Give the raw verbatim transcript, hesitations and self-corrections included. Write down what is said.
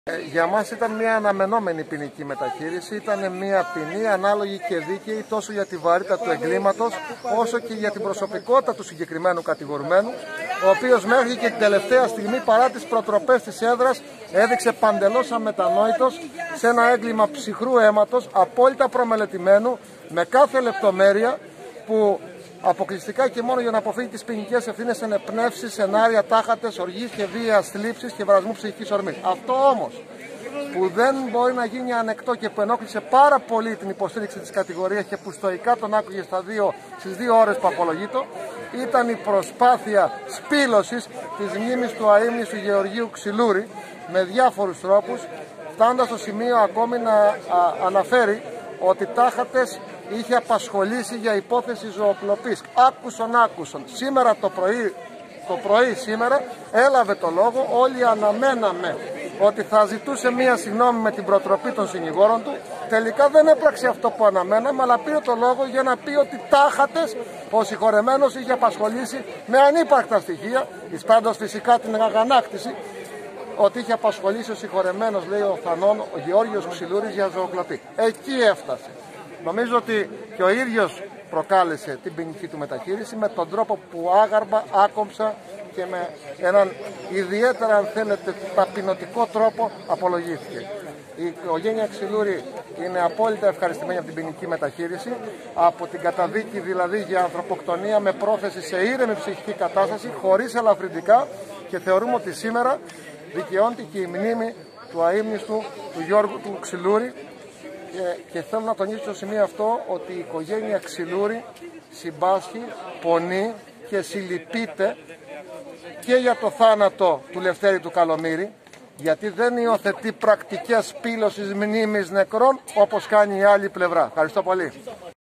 Ε, για μας ήταν μια αναμενόμενη ποινική μεταχείριση, ήταν μια ποινή ανάλογη και δίκαιη τόσο για τη βαρύτητα του εγκλήματος όσο και για την προσωπικότητα του συγκεκριμένου κατηγορουμένου, ο οποίος μέχρι και την τελευταία στιγμή παρά τις προτροπές της έδρας έδειξε παντελώς αμετανόητος σε ένα έγκλημα ψυχρού αίματος, απόλυτα προμελετημένου, με κάθε λεπτομέρεια, που αποκλειστικά και μόνο για να αποφύγει τις ποινικές ευθύνες ενεπνεύσει σενάρια τάχατες οργής και βίαιας θλίψης και βρασμού ψυχικής ορμής. Αυτό όμως που δεν μπορεί να γίνει ανεκτό και που ενόχλησε πάρα πολύ την υποστήριξη της κατηγορίας και που στοικά τον άκουγε στα δύο, στις δύο ώρες που απολογείτο, ήταν η προσπάθεια σπήλωσης της μνήμης του αείμνηστου Γεωργίου Ξυλούρη με διάφορους τρόπους, φτάνοντας στο σημείο ακόμη να α, αναφέρει ότι τάχατες είχε απασχολήσει για υπόθεση ζωοκλοπής. Άκουσον, άκουσον. Σήμερα το πρωί, το πρωί σήμερα έλαβε το λόγο, όλοι αναμέναμε ότι θα ζητούσε μία συγγνώμη με την προτροπή των συνηγόρων του. Τελικά δεν έπραξε αυτό που αναμέναμε, αλλά πήρε το λόγο για να πει ότι τάχατες ο συγχωρεμένος είχε απασχολήσει με ανύπαρκτα στοιχεία, εισπράττοντας φυσικά την αγανάκτηση ότι είχε απασχολήσει ο συγχωρεμένος, λέει ο Θανών, ο Γεώργιος Ξυλούρης, για ζωοκλοπή. Εκεί έφτασε. Νομίζω ότι και ο ίδιος προκάλεσε την ποινική του μεταχείριση με τον τρόπο που άγαρμα, άκομψα και με έναν ιδιαίτερα, αν θέλετε, ταπεινωτικό τρόπο απολογήθηκε. Η οικογένεια Ξυλούρη είναι απόλυτα ευχαριστημένη από την ποινική μεταχείριση, από την καταδίκη δηλαδή για ανθρωποκτονία με πρόθεση σε ήρεμη ψυχική κατάσταση, χωρίς ελαφρυντικά, και θεωρούμε ότι σήμερα δικαιώνεται και η μνήμη του αείμνηστου του Γιώργου του Ξυλούρη. Και, και θέλω να τονίσω στο σημείο αυτό ότι η οικογένεια Ξυλούρη συμπάσχει, πονεί και συλληπείται και για το θάνατο του Λευτέρη του Καλομήρη, γιατί δεν υιοθετεί πρακτικές σπήλωσης μνήμης νεκρών όπως κάνει η άλλη πλευρά. Ευχαριστώ πολύ.